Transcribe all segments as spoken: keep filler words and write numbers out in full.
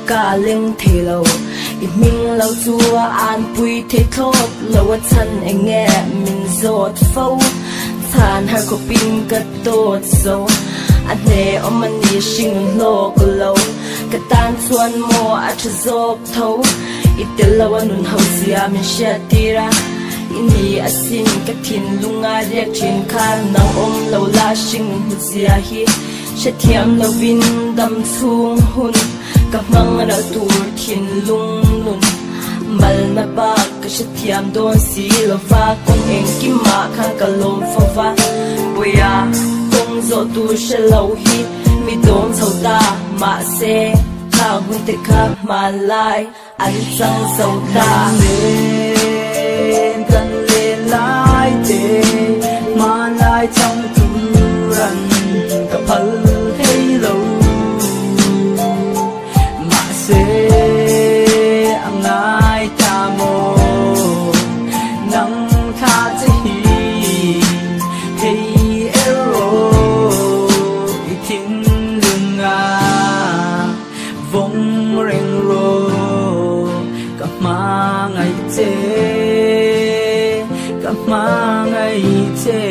cả linh thì lâu ít mình lâu chua an bùi thế thốt lâu chân anh nghe mình giọt phâu than hai cô pin cất tốt dấu anh nè ông mình đi sinh lô cô lâu cái tan xuân mùa anh chưa dốc thấu ít tiền lâu anh nôn hậu xia mình sẽ tira ini asin cái thiên lung ai riêng trên khan nang ôm lâu la sinh hụt xia hi sẽ thiam lâu vin đâm xuống hun các mang ra tu thiên lung nun mal na ba ka sẽ thiam don si lo va con em kim ma khang ka lom fa va boya tong zo tu sẽ lâu hi mi don sâu ta ma se ka hun te ka ma lai an sang sâu ta kan le lai te ma lai trong tu ran ka phal hey lo ma se ang ai ta mo nang kha te hi hey ero i tin lung a vong reng ro ka ma ngai te ma ngày thế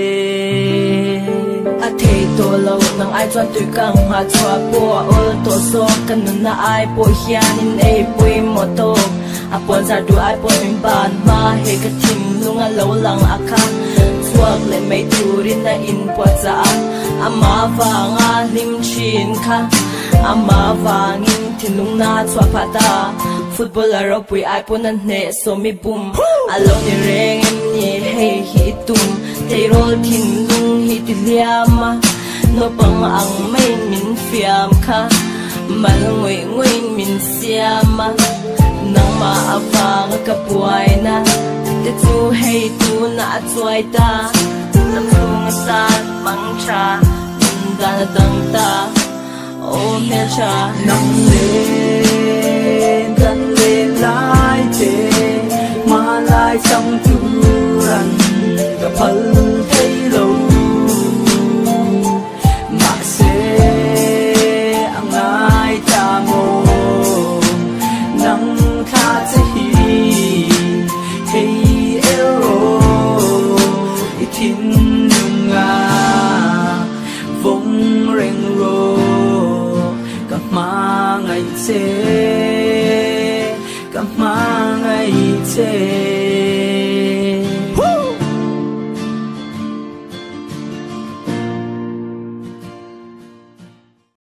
a thế to lâu nang ai chọn tuổi căng hoa chua bùa ôi to so cần na ai bùa hiền in ai bùi mò to a bùa ra đu ai bùa mình bàn ma he cái thìm lung a lâu lăng a khang chuak le mấy turin na in bùa za a ma vàng a lim chin kha a ma vàng in thìn lung na chua phata footballer ro pui ai pon an ne so mi bum alo ni reng ni hey hi tum te rol thin lung hi ti liama no pang ang mai min fiam kha mal ngoi ngoi min siama nang ma avang ka puai na te chu hey tu na chuai ta nam lung san mang cha dan dang ta o me cha nang le kan le lai te ma lai trong tu ran ka phal thei lo ma se ang ai ta mo nang kha te hi hey ero i tin lung a vong reng ro ka ma ngai te ka ma ngai te